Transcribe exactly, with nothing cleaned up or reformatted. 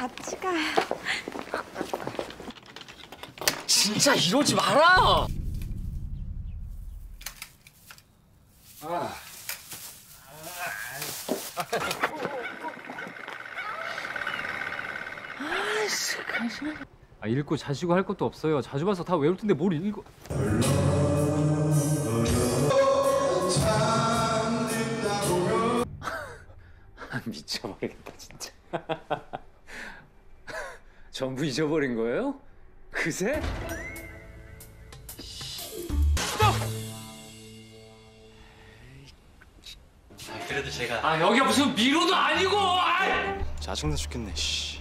같이 가요. 진짜 이러지 마라! 아. 아이씨, 아, 읽고 자시고 할 것도 없어요. 자주 봐서 다 외울 텐데 뭘 읽어? 미쳐버리겠다 진짜. 전부 잊어버린 거예요? 그새? 그래도 제가 아 여기가 무슨 미로도 아니고! 아이! 짜증나 죽겠네. 씨.